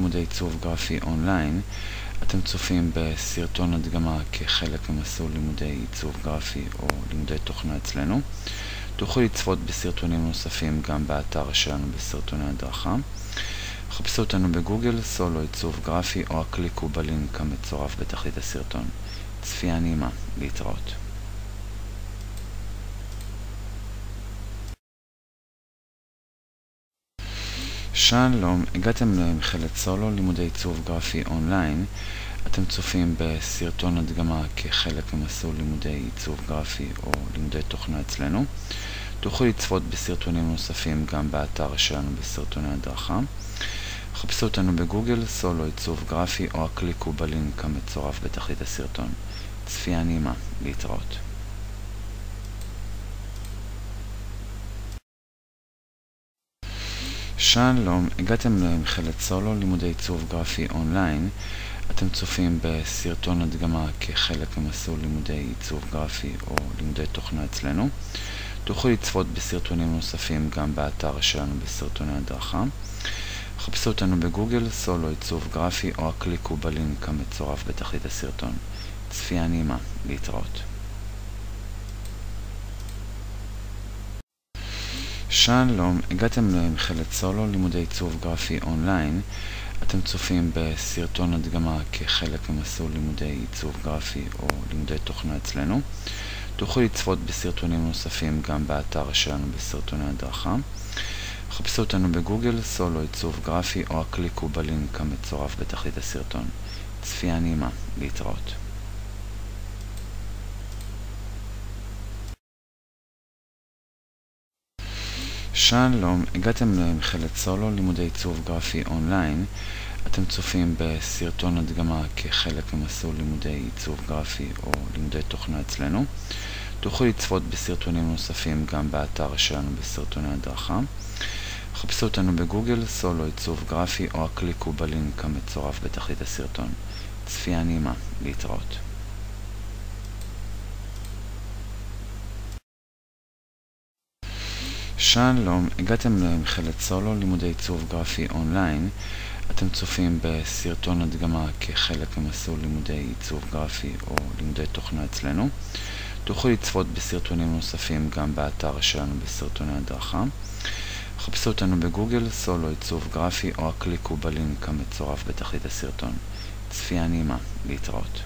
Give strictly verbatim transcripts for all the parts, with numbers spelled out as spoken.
לימודי עיצוב גרפי אונליין. אתם צופים בסרטון הדגמה כחלק ממסלול לימודי עיצוב גרפי או לימודי תוכנה אצלנו. תוכלו לצפות בסרטונים נוספים גם באתר שלנו בסרטוני הדרכה. חפשו אותנו בגוגל, סולו עיצוב גרפי, או הקליקו בלינק המצורף בתחתית הסרטון. צפייה נעימה, להתראות. שלום, הגעתם למכללת סולו לימודי עיצוב גרפי אונליין. אתם צופים בסרטון הדגמה כחלק ממסלול לימודי עיצוב גרפי או לימודי תוכנה אצלנו. תוכלו לצפות בסרטונים נוספים גם באתר שלנו בסרטוני הדרכה. חפשו אותנו בגוגל, סולו עיצוב גרפי, או הקליקו בלינק המצורף בתחתית הסרטון. צפייה נעימה, להתראות. שלום, הגעתם למכללת סולו לימודי עיצוב גרפי אונליין. אתם צופים בסרטון הדגמה כחלק ממסלול לימודי עיצוב גרפי או לימודי תוכנה אצלנו. תוכלו לצפות בסרטונים נוספים גם באתר שלנו בסרטוני הדרכה. חפשו אותנו בגוגל, סולו עיצוב גרפי, או הקליקו בלינק המצורף בתחתית הסרטון. צפייה נעימה, להתראות. שלום, הגעתם למכללת סולו לימודי עיצוב גרפי אונליין. אתם צופים בסרטון הדגמה כחלק ממסלול לימודי עיצוב גרפי או לימודי תוכנה אצלנו. תוכלו לצפות בסרטונים נוספים גם באתר שלנו בסרטוני הדרכה. חפשו אותנו בגוגל, סולו עיצוב גרפי, או הקליקו בלינק המצורף בתחתית הסרטון. צפייה נעימה, להתראות. שלום, הגעתם למכללת סולו לימודי עיצוב גרפי אונליין. אתם צופים בסרטון הדגמה כחלק ממסלול לימודי עיצוב גרפי או לימודי תוכנה אצלנו. תוכלו לצפות בסרטונים נוספים גם באתר שלנו בסרטוני הדרכה. חפשו אותנו בגוגל, סולו עיצוב גרפי, או הקליקו בלינק המצורף בתחתית הסרטון. צפייה נעימה, להתראות. שלום, הגעתם למכללת סולו לימודי עיצוב גרפי אונליין. אתם צופים בסרטון הדגמה כחלק ממסלול לימודי עיצוב גרפי או לימודי תוכנה אצלנו. תוכלו לצפות בסרטונים נוספים גם באתר שלנו בסרטוני הדרכה. חפשו אותנו בגוגל, סולו עיצוב גרפי, או הקליקו בלינק המצורף בתחתית הסרטון. צפייה נעימה, להתראות.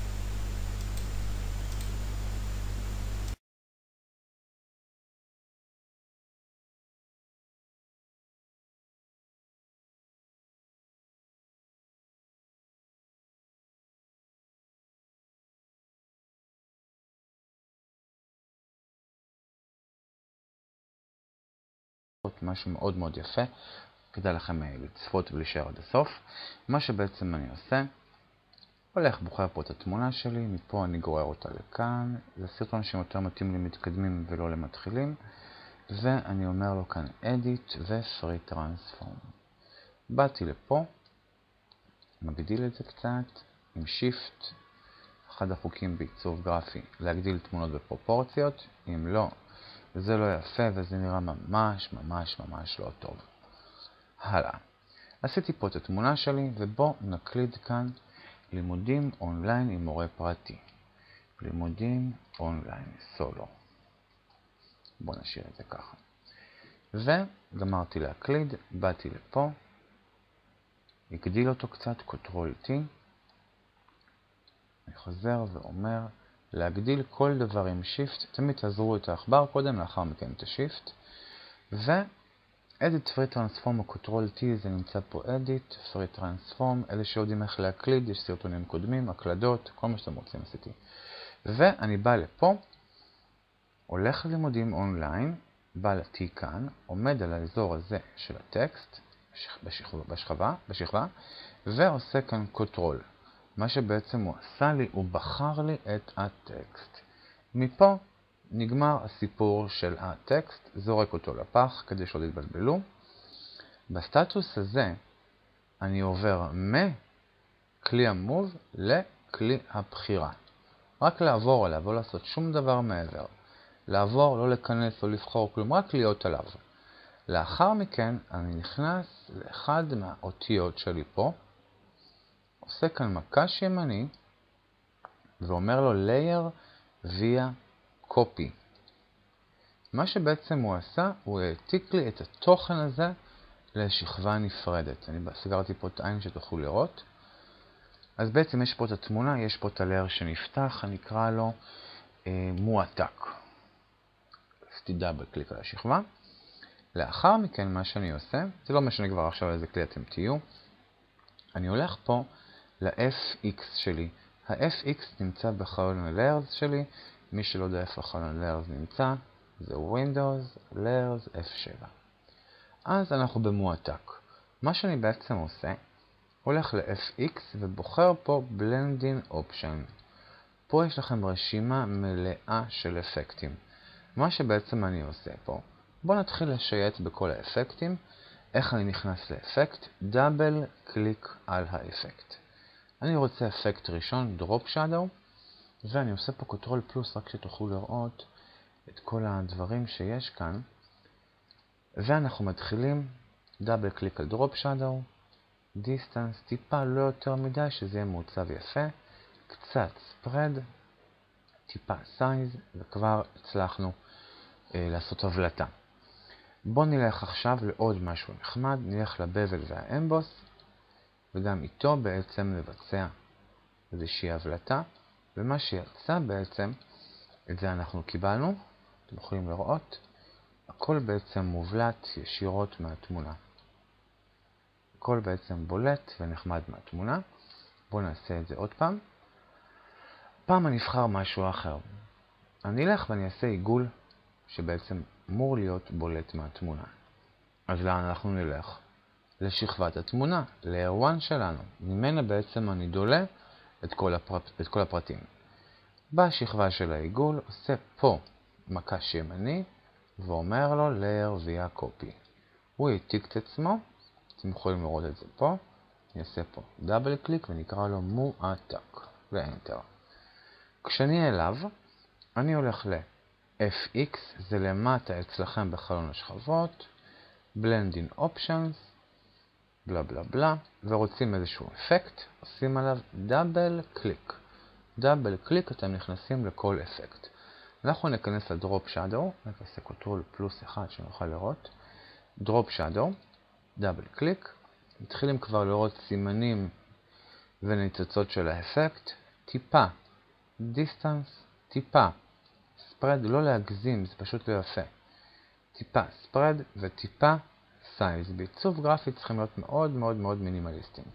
משהו מאוד מאוד יפה, כדאי לכם לצפות ולהישאר עד הסוף. מה שבעצם אני עושה, הולך בוחר פה את התמונה שלי, מפה אני גורר אותה לכאן. זה סרטון שיותר מתאים למתקדמים ולא למתחילים, ואני אומר לו כאן Edit ו-Free Transform. באתי לפה, מגדיל את זה קצת עם Shift. אחד החוקים בעיצוב גרפי, להגדיל תמונות בפרופורציות. אם לא, זה לא יפה וזה נראה ממש ממש ממש לא טוב. הלאה. עשיתי פה את התמונה שלי, ובוא נקליד כאן לימודים אונליין עם מורה פרטי. לימודים אונליין, סולו. בוא נשאיר את זה ככה. וגמרתי להקליד, באתי לפה, הגדיל אותו קצת, קונטרול T. אני חוזר ואומר, להגדיל כל דבר עם Shift, תמיד תעזרו את העכבר קודם, לאחר מכן את ה-Shift. ו-Edit Free Transform או Ctrl T, זה נמצא פה Edit Free Transform, אלה שיודעים איך להקליד, יש סרטונים קודמים, הקלדות, כל מה שאתם רוצים עשיתי. ואני בא לפה, הולך ללימודים אונליין, בא ל-T כאן, עומד על האזור הזה של הטקסט, בשכבה, בשכבה, ועושה כאן Ctrl. מה שבעצם הוא עשה לי, הוא בחר לי את הטקסט. מפה נגמר הסיפור של הטקסט, זורק אותו לפח כדי שלא יתבלבלו. בסטטוס הזה אני עובר מכלי המוב לכלי הבחירה. רק לעבור עליו, לא לעשות שום דבר מעבר. לעבור, לא לכנס או לבחור כלום, רק להיות עליו. לאחר מכן אני נכנס לאחד מהאותיות שלי פה, עושה כאן מקש ימני, ואומר לו layer via copy. מה שבעצם הוא עשה, הוא העתיק לי את התוכן הזה לשכבה נפרדת. אני סגרתי פה את העין שתוכלו לראות. אז בעצם יש פה את התמונה, יש פה את הלייר שנפתח, אני אקרא לו אה, מועתק. עשיתי דאבל קליק על השכבה. לאחר מכן מה שאני עושה, זה לא משנה כבר עכשיו איזה כלי אתם תהיו, אני הולך פה ל-אף אקס שלי. ה-אף אקס נמצא בחלון ה-Layers שלי, מי שלא יודע איפה חלון ה-Layers נמצא, זה Windows, Layers, אף שבע. אז אנחנו במועתק. מה שאני בעצם עושה, הולך ל-אף אקס ובוחר פה Blending Option. פה יש לכם רשימה מלאה של אפקטים. מה שבעצם אני עושה פה, בואו נתחיל לשייט בכל האפקטים. איך אני נכנס לאפקט? דאבל קליק על האפקט. אני רוצה אפקט ראשון, Drop Shadow, ואני עושה פה קונטרול פלוס רק שתוכלו לראות את כל הדברים שיש כאן. ואנחנו מתחילים דאבל קליק על Drop Shadow, Distance, טיפה לא יותר מדי שזה יהיה מעוצב יפה, קצת Spread, טיפה Size, וכבר הצלחנו אה, לעשות הבלטה. בואו נלך עכשיו לעוד משהו נחמד, נלך לבבל והאמבוס, וגם איתו בעצם לבצע איזושהי הבלטה, ומה שיצא בעצם, את זה אנחנו קיבלנו, אתם יכולים לראות, הכל בעצם מובלט ישירות מהתמונה. הכל בעצם בולט ונחמד מהתמונה. בואו נעשה את זה עוד פעם. פעם אני אבחר משהו אחר. אני אלך ואני אעשה עיגול שבעצם אמור להיות בולט מהתמונה. אז לאן אנחנו נלך? לשכבת התמונה, ל-אייר אחת שלנו. ממנה בעצם אני דולה את כל, הפרט, את כל הפרטים. בשכבה של העיגול עושה פה מקש ימני ואומר לו layer via copy. הוא העתיק את עצמו, אתם יכולים לראות את זה פה. אני אעשה פה דאבל קליק ונקרא לו מועתק ואנטר. כשאני אליו, אני הולך ל-אף אקס, זה למטה אצלכם בחלון השכבות, Blending Options, בלה בלה בלה, ורוצים איזשהו אפקט, עושים עליו דאבל קליק. דאבל קליק אתם נכנסים לכל אפקט. אנחנו ניכנס לדרופ שדו, נעשה קונטרול פלוס אחד שנוכל לראות, דרופ שדו, דאבל קליק, מתחילים כבר לראות סימנים וניצוצות של האפקט, טיפה, דיסטנס, טיפה, ספרד, לא להגזים, זה פשוט לא יפה, טיפה ספרד וטיפה סייז. בעיצוב גרפי צריכים להיות מאוד מאוד מאוד מינימליסטיים.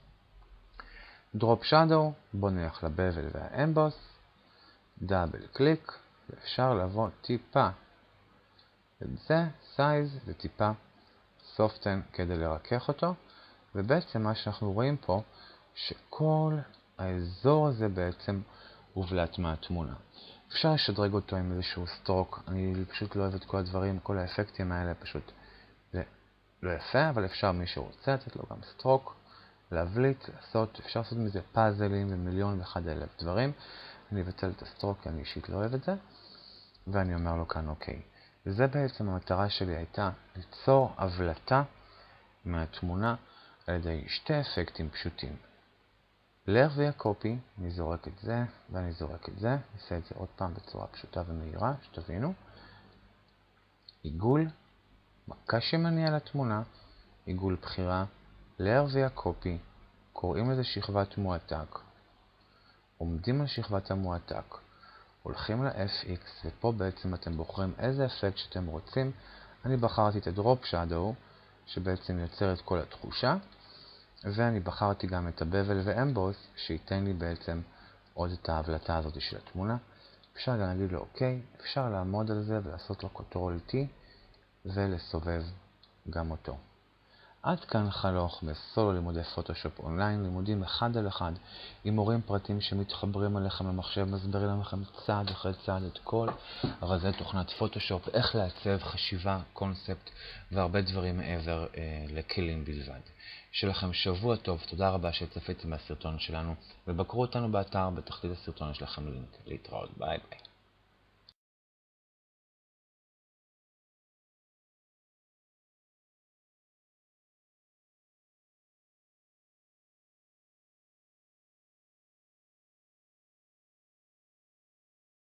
דרופ שדו, בוא נלך לבבל והאמבוס, דאבל קליק, ואפשר לבוא טיפה את זה, סייז וטיפה סופטן כדי לרכך אותו, ובעצם מה שאנחנו רואים פה, שכל האזור הזה בעצם הובלט מהתמונה. אפשר לשדרג אותו עם איזשהו סטרוק, אני פשוט לא אוהב את כל הדברים, כל האפקטים האלה פשוט זה לא יפה, אבל אפשר מי שרוצה לתת לו גם סטרוק, להבליט, לעשות, אפשר לעשות מזה פאזלים ומיליון ואחד אלף דברים. אני אבטל את הסטרוק כי אני אישית לא אוהב את זה, ואני אומר לו כאן אוקיי. וזה בעצם המטרה שלי הייתה ליצור הבלטה מהתמונה על ידי שתי אפקטים פשוטים. layer via copy, אני זורק את זה ואני זורק את זה, נעשה את זה עוד פעם בצורה פשוטה ומהירה, שתבינו. עיגול, מקש ימני על התמונה, עיגול בחירה, layer via copy, קוראים לזה שכבת מועתק, עומדים על שכבת המועתק, הולכים ל-אף אקס, ופה בעצם אתם בוחרים איזה אפקט שאתם רוצים. אני בחרתי את הדרופ שדו, שבעצם יוצר את כל התחושה, ואני בחרתי גם את הבבל ואמבוס, שייתן לי בעצם עוד את ההבלטה הזאת של התמונה. אפשר גם להגיד לו אוקיי, אפשר לעמוד על זה ולעשות לו קונטרול T, ולסובב גם אותו. עד כאן חלוך בסולו לימודי פוטושופ אונליין, לימודים אחד על אחד עם מורים פרטיים שמתחברים עליכם למחשב, מסבירים לכם צעד אחרי צעד את כל רזי תוכנת פוטושופ, איך לעצב חשיבה, קונספט והרבה דברים מעבר אה, לכלים בלבד. שיהיה לכם שבוע טוב, תודה רבה שצפיתם בסרטון שלנו, ובקרו אותנו באתר, בתחתית הסרטון יש לכם לינק להתראות, ביי ביי.